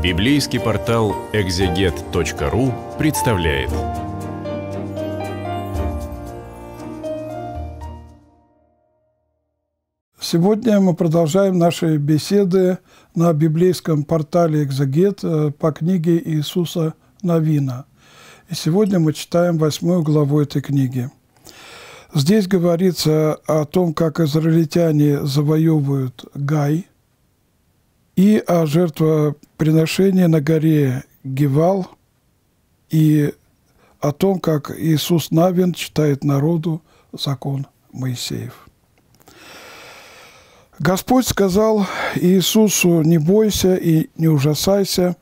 Библейский портал экзегет.ру представляет. Сегодня мы продолжаем наши беседы на библейском портале «Экзегет» по книге Иисуса Навина. И сегодня мы читаем 8 главу этой книги. Здесь говорится о том, как израильтяне завоевывают Гай, и о жертвоприношении на горе Гивал, и о том, как Иисус Навин читает народу закон Моисеев. Господь сказал Иисусу: «Не бойся и не ужасайся,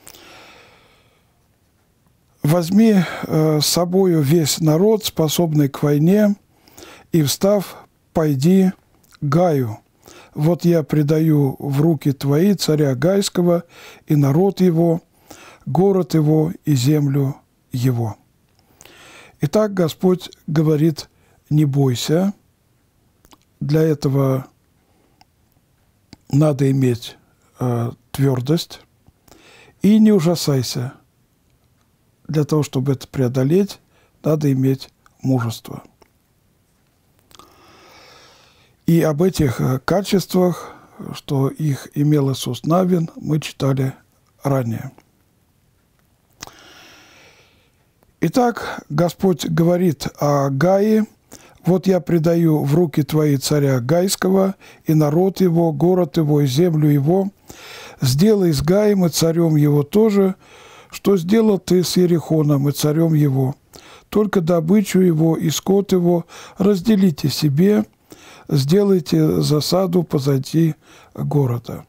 возьми с собою весь народ, способный к войне, и, встав, пойди к Гаю. Вот я предаю в руки твои царя Гайского и народ его, город его и землю его». Итак, Господь говорит: не бойся. Для этого надо иметь твердость. И не ужасайся. Для того, чтобы это преодолеть, надо иметь мужество. И об этих качествах, что их имел Иисус Навин, мы читали ранее. Итак, Господь говорит о Гае: «Вот я предаю в руки твои царя Гайского, и народ его, город его и землю его. Сделай с Гаем и царем его тоже, что сделал ты с Иерихоном и царем его. Только добычу его и скот его разделите себе, сделайте засаду позади города».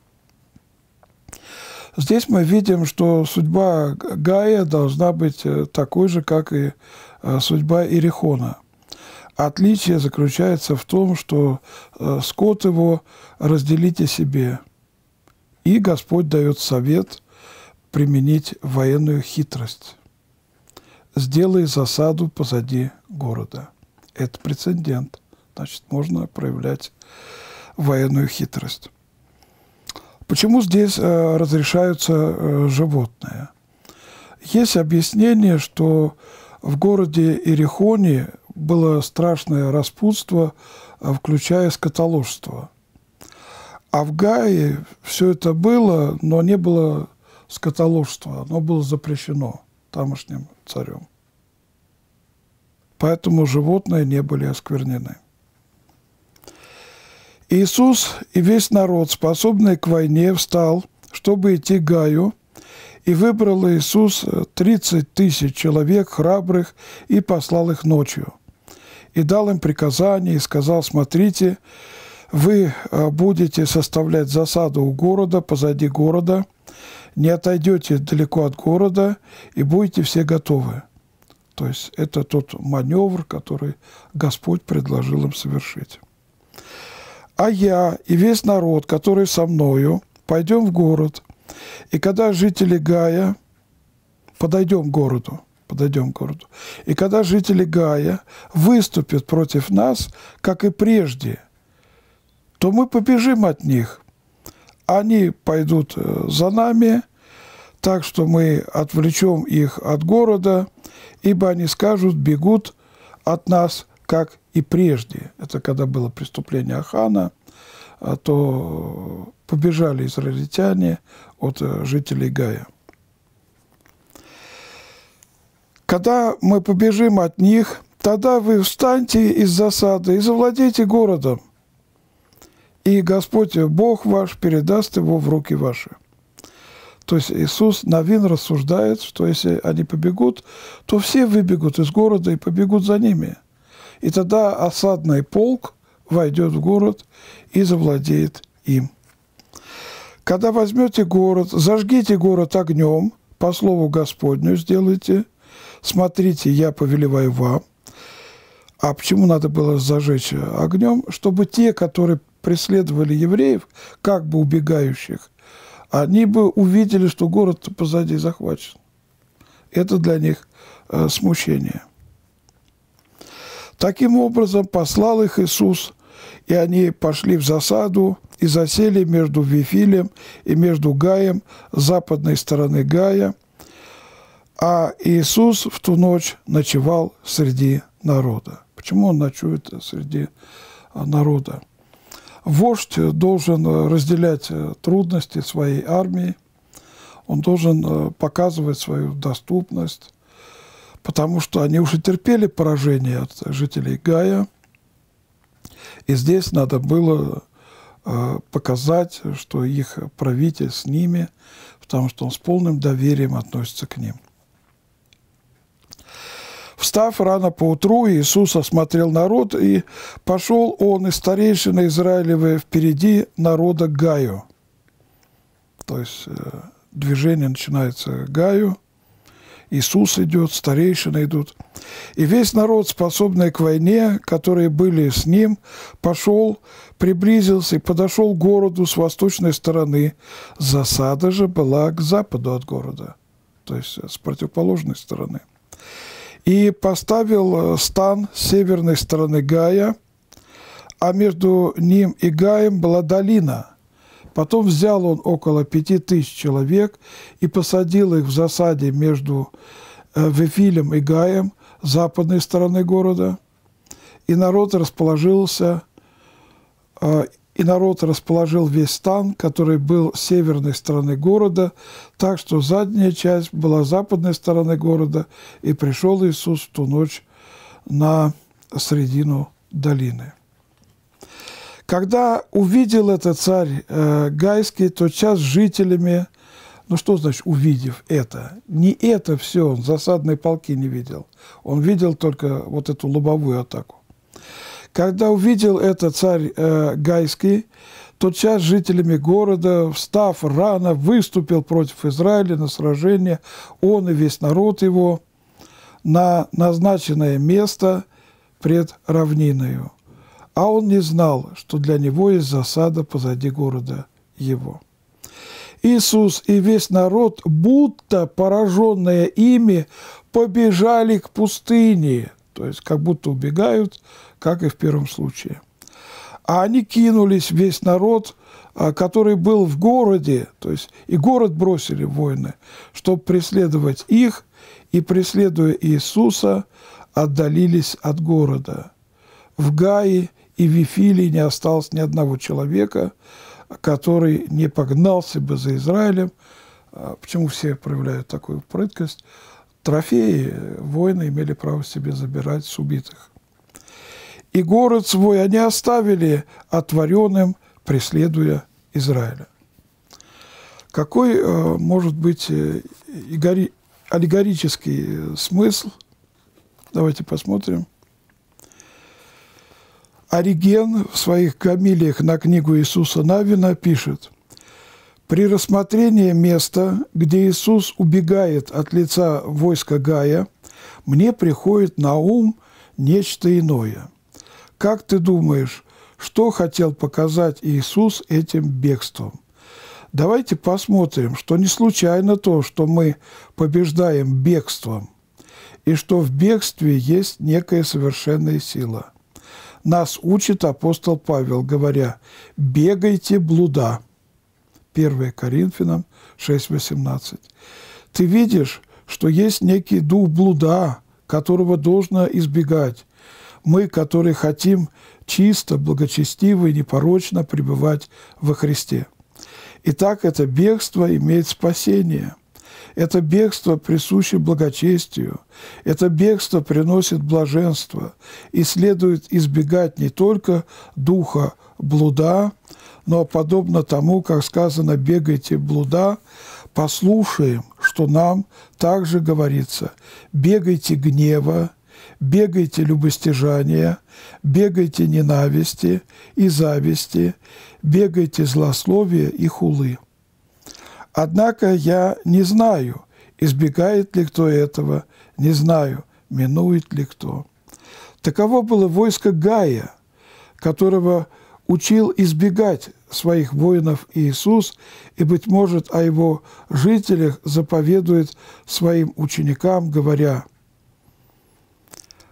Здесь мы видим, что судьба Гая должна быть такой же, как и судьба Иерихона. Отличие заключается в том, что скот его разделите себе. И Господь дает совет применить военную хитрость. «Сделай засаду позади города». Это прецедент. Значит, можно проявлять военную хитрость. Почему здесь разрешаются животные? Есть объяснение, что в городе Иерихоне было страшное распутство, включая скотоложство. А в Гае все это было, но не было скотоложства. Оно было запрещено тамошним царем. Поэтому животные не были осквернены. Иисус и весь народ, способный к войне, встал, чтобы идти к Гаю, и выбрал Иисус 30 тысяч человек храбрых и послал их ночью. И дал им приказание и сказал: «Смотрите, вы будете составлять засаду у города, позади города, не отойдете далеко от города, и будете все готовы». То есть это тот маневр, который Господь предложил им совершить. «А я и весь народ, который со мною, пойдем в город, и когда жители Гая...» Подойдем к городу. «И когда жители Гая выступят против нас, как и прежде, то мы побежим от них. Они пойдут за нами, так что мы отвлечем их от города, ибо они скажут: бегут от нас, как и прежде». Это когда было преступление Ахана, то побежали израильтяне от жителей Гая. «Когда мы побежим от них, тогда вы встаньте из засады и завладейте городом, и Господь Бог ваш передаст его в руки ваши». То есть Иисус Навин рассуждает, что если они побегут, то все выбегут из города и побегут за ними. И тогда осадный полк войдет в город и завладеет им. «Когда возьмете город, зажгите город огнем, по слову Господню сделайте. Смотрите, я повелеваю вам». А почему надо было зажечь огнем? Чтобы те, которые преследовали евреев, как бы убегающих, они бы увидели, что город позади захвачен. Это для них смущение. Таким образом, послал их Иисус и они пошли в засаду и засели между Вифилем и между Гаем, с западной стороны Гая, а Иисус в ту ночь ночевал среди народа. Почему он ночует среди народа? Вождь должен разделять трудности своей армии, он должен показывать свою доступность, потому что они уже терпели поражение от жителей Гая, и здесь надо было показать, что их правитель с ними, потому что он с полным доверием относится к ним. Встав рано поутру, Иисус осмотрел народ, и пошел он и старейшины Израилевы впереди народа к Гаю. То есть движение начинается к Гаю, Иисус идет, старейшины идут. И весь народ, способный к войне, которые были с ним, пошел, приблизился и подошел к городу с восточной стороны. Засада же была к западу от города, то есть с противоположной стороны. И поставил стан с северной стороны Гая, а между ним и Гаем была долина. Потом взял он около 5000 человек и посадил их в засаде между Вифилем и Гаем, с западной стороны города. И народ расположил весь стан, который был с северной стороны города, так что задняя часть была с западной стороны города, и пришел Иисус в ту ночь на середину долины. Когда увидел это царь Гайский, тотчас с жителями, ну что значит увидев это? Не это все, он засадные полки не видел, он видел только вот эту лобовую атаку. Когда увидел это царь Гайский, тотчас с жителями города, встав рано, выступил против Израиля на сражение, он и весь народ его, на назначенное место пред равниною. А он не знал, что для него есть засада позади города его. Иисус и весь народ, будто пораженные ими, побежали к пустыне, то есть как будто убегают, как и в первом случае. А они кинулись, весь народ, который был в городе, то есть и город бросили воины, чтобы преследовать их, и, преследуя Иисуса, отдалились от города. В Гае и в Вифиле не осталось ни одного человека, который не погнался бы за Израилем. Почему все проявляют такую прыткость? Трофеи воины имели право себе забирать с убитых. И город свой они оставили отворенным, преследуя Израиля. Какой может быть аллегорический смысл? Давайте посмотрим. Ориген в своих гомилиях на книгу Иисуса Навина пишет: «При рассмотрении места, где Иисус убегает от лица войска Гая, мне приходит на ум нечто иное. Как ты думаешь, что хотел показать Иисус этим бегством? Давайте посмотрим, что не случайно то, что мы побеждаем бегством, и что в бегстве есть некая совершенная сила. Нас учит апостол Павел, говоря: «Бегайте, блуда». 1 Коринфянам 6:18. Ты видишь, что есть некий дух блуда, которого должно избегать. Мы, которые хотим чисто, благочестиво и непорочно пребывать во Христе. Итак, это бегство имеет спасение. Это бегство присуще благочестию. Это бегство приносит блаженство. И следует избегать не только духа блуда, но подобно тому, как сказано «бегайте, блуда», послушаем, что нам также говорится: «Бегайте гнева, бегайте любостяжания, бегайте ненависти и зависти, бегайте злословия и хулы». Однако я не знаю, избегает ли кто этого, не знаю, минует ли кто. Таково было войско Гая, которого учил избегать своих воинов Иисус, и, быть может, о его жителях заповедует своим ученикам, говоря: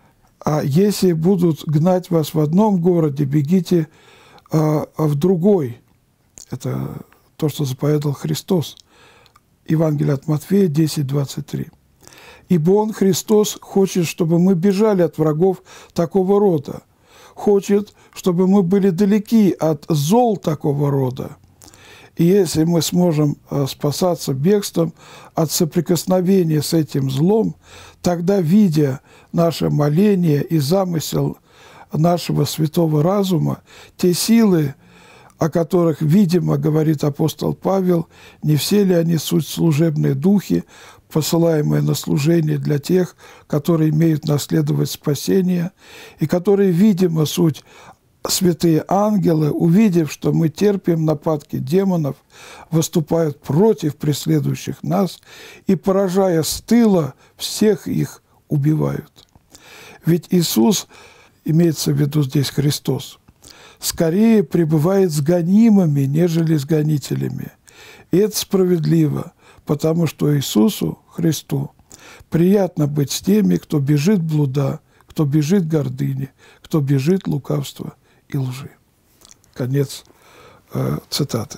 А если будут гнать вас в одном городе, бегите в другой. Это то, что заповедал Христос. Евангелие от Матфея 10:23. Ибо Он, Христос, хочет, чтобы мы бежали от врагов такого рода. Хочет, чтобы мы были далеки от зол такого рода. И если мы сможем спасаться бегством от соприкосновения с этим злом, тогда, видя наше моление и замысел нашего святого разума, те силы, о которых, видимо, говорит апостол Павел, не все ли они суть служебные духи, посылаемые на служение для тех, которые имеют наследовать спасение, и которые, видимо, суть святые ангелы, увидев, что мы терпим нападки демонов, выступают против преследующих нас и, поражая с тыла, всех их убивают. Ведь Иисус, имеется в виду здесь Христос, скорее пребывает с гонимыми, нежели с гонителями. И это справедливо, потому что Иисусу, Христу, приятно быть с теми, кто бежит блуда, кто бежит гордыни, кто бежит лукавства и лжи. Конец цитаты.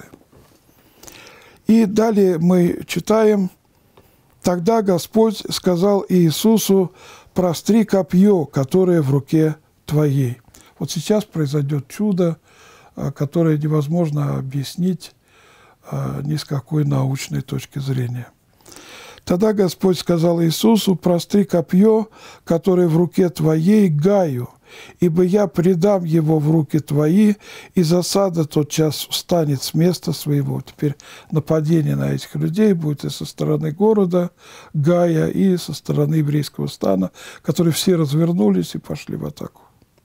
И далее мы читаем: «Тогда Господь сказал Иисусу: простри копье, которое в руке твоей». Вот сейчас произойдет чудо, которое невозможно объяснить ни с какой научной точки зрения. Тогда Господь сказал Иисусу: простри копье, которое в руке твоей, Гаю, ибо я предам его в руки твои, и засада тотчас встанет с места своего». Теперь нападение на этих людей будет и со стороны города Гая, и со стороны еврейского стана, которые все развернулись и пошли в атаку.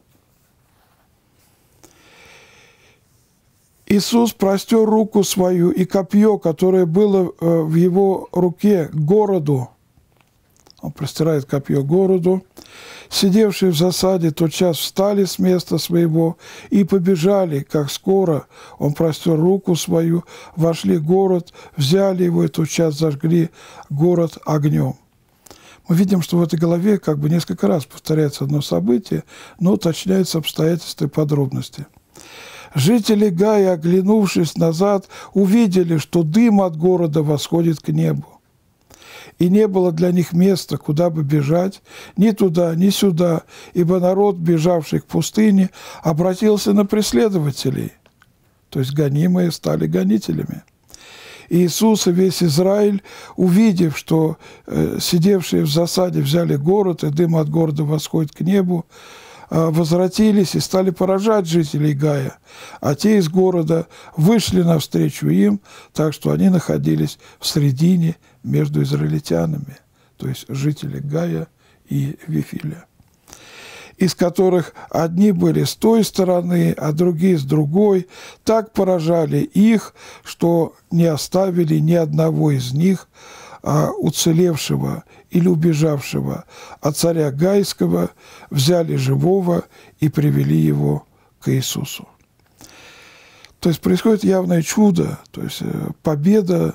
Иисус простер руку свою, и копье, которое было в его руке, к городу, он простирает копье к городу, сидевшие в засаде тотчас встали с места своего и побежали, как скоро он простер руку свою, вошли в город, взяли его и тотчас зажгли город огнем. Мы видим, что в этой главе как бы несколько раз повторяется одно событие, но уточняются обстоятельства и подробности. Жители Гая, оглянувшись назад, увидели, что дым от города восходит к небу. И не было для них места, куда бы бежать, ни туда, ни сюда, ибо народ, бежавший к пустыне, обратился на преследователей. То есть гонимые стали гонителями. И Иисус и весь Израиль, увидев, что сидевшие в засаде взяли город, и дым от города восходит к небу, возвратились и стали поражать жителей Гая, а те из города вышли навстречу им, так что они находились в середине между израильтянами, то есть жители Гая и Вифиля, из которых одни были с той стороны, а другие с другой, так поражали их, что не оставили ни одного из них, уцелевшего или убежавшего от царя Гайского, взяли живого и привели его к Иисусу. То есть происходит явное чудо, то есть победа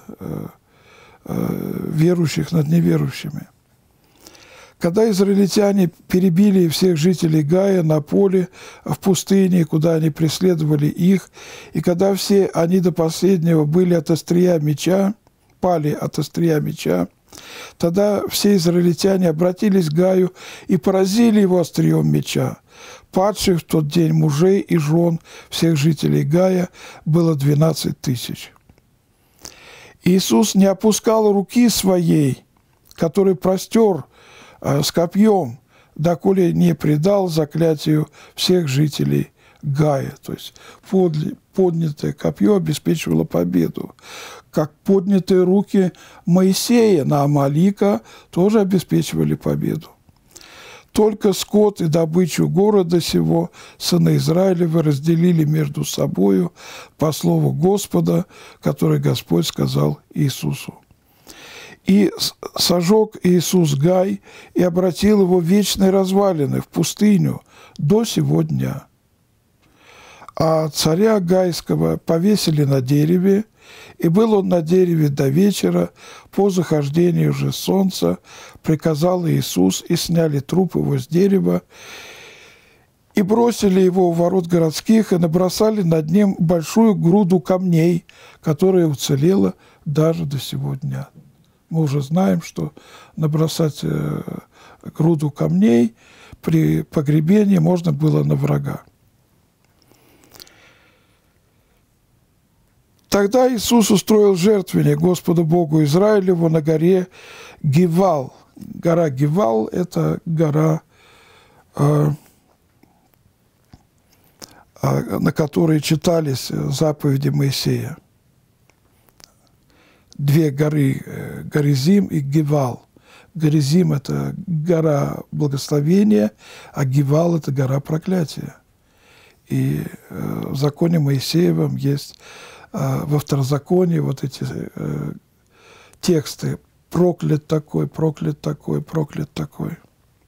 верующих над неверующими. Когда израильтяне перебили всех жителей Гая на поле, в пустыне, куда они преследовали их, и когда все они до последнего были от острия меча, пали от острия меча, тогда все израильтяне обратились к Гаю и поразили его острием меча. Падших в тот день мужей и жен всех жителей Гая было 12 тысяч. Иисус не опускал руки своей, который простер с копьем, доколе не предал заклятию всех жителей Гая. То есть поднятое копье обеспечивало победу. Как поднятые руки Моисея на Амалика тоже обеспечивали победу. Только скот и добычу города сего сыны Израилевы разделили между собою по слову Господа, который Господь сказал Иисусу. И сожег Иисус Гай и обратил его в вечные развалины, в пустыню, до сего дня. А царя Гайского повесили на дереве, и был он на дереве до вечера, по захождению же солнца приказал Иисус, и сняли труп его с дерева, и бросили его у ворот городских, и набросали над ним большую груду камней, которая уцелела даже до сего дня. Мы уже знаем, что набросать груду камней при погребении можно было на врага. Тогда Иисус устроил жертвенник Господу Богу Израилеву на горе Гивал. Гора Гивал – это гора, на которой читались заповеди Моисея. Две горы – Горизим и Гивал. Горизим – это гора благословения, а Гивал – это гора проклятия. И в законе Моисеевом есть во Второзаконии вот эти тексты «проклят такой, проклят такой, проклят такой».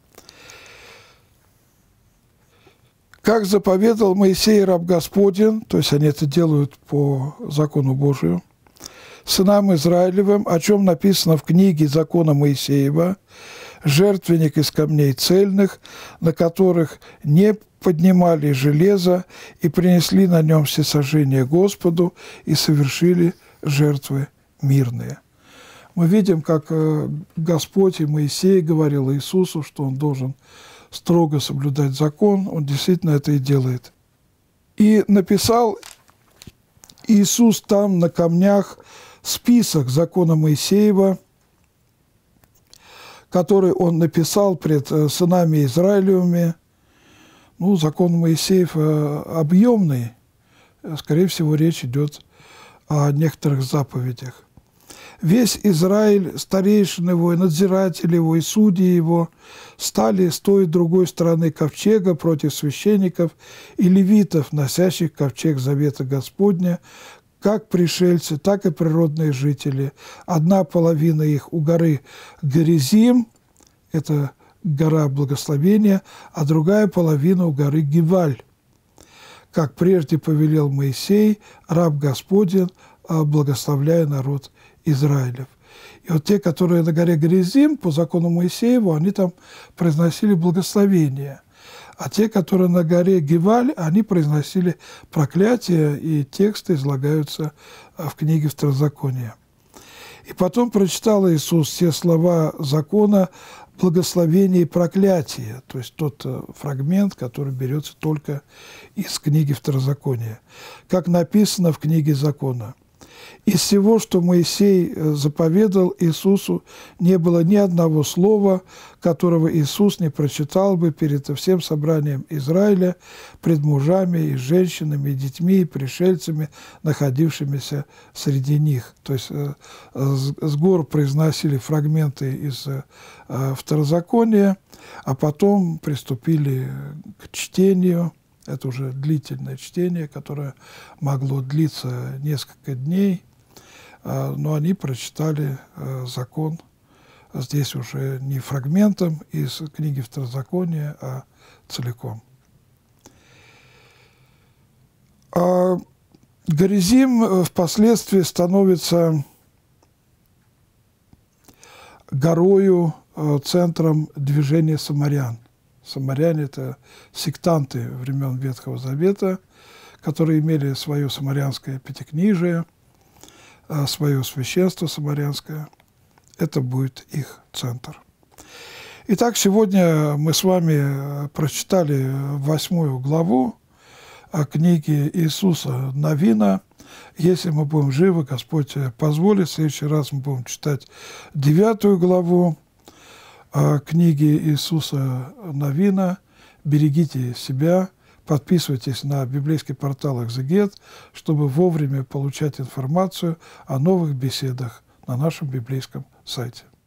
Как заповедал Моисей, раб Господень, то есть они это делают по закону Божию, сынам Израилевым, о чем написано в книге закона Моисеева, жертвенник из камней цельных, на которых не поднимали железо, и принесли на нем всесожжение Господу, и совершили жертвы мирные. Мы видим, как Господь и Моисей говорил Иисусу, что он должен строго соблюдать закон, он действительно это и делает. И написал Иисус там на камнях список закона Моисеева, который он написал пред сынами Израилевыми. Ну, закон Моисеев объемный, скорее всего, речь идет о некоторых заповедях. Весь Израиль, старейшины его, и надзиратели его, и судьи его стали с той и другой стороны ковчега против священников и левитов, носящих ковчег завета Господня, как пришельцы, так и природные жители. Одна половина их у горы Горизим, это гора благословения, а другая половина у горы Гиваль, как прежде повелел Моисей, раб Господень, благословляя народ Израилев. И вот те, которые на горе Горизим, по закону Моисееву, они там произносили благословение. А те, которые на горе Гиваль, они произносили проклятие, и тексты излагаются в книге Второзакония. И потом прочитал Иисус все слова закона благословения и проклятия, то есть тот фрагмент, который берется только из книги Второзакония. Как написано в книге закона: «Из всего, что Моисей заповедал Иисусу, не было ни одного слова, которого Иисус не прочитал бы перед всем собранием Израиля, пред мужами и женщинами, и детьми, и пришельцами, находившимися среди них». То есть с гор произносили фрагменты из Второзакония, а потом приступили к чтению. Это уже длительное чтение, которое могло длиться несколько дней, но они прочитали закон здесь уже не фрагментом из книги Второзакония, а целиком. Горизим впоследствии становится горою, центром движения самарян. Самаряне – это сектанты времен Ветхого Завета, которые имели свое самарянское пятикнижие, свое священство самарянское. Это будет их центр. Итак, сегодня мы с вами прочитали 8 главу книги Иисуса Навина. Если мы будем живы, Господь позволит, в следующий раз мы будем читать 9 главу книги Иисуса Навина. Берегите себя, подписывайтесь на библейский портал «Экзегет», чтобы вовремя получать информацию о новых беседах на нашем библейском сайте.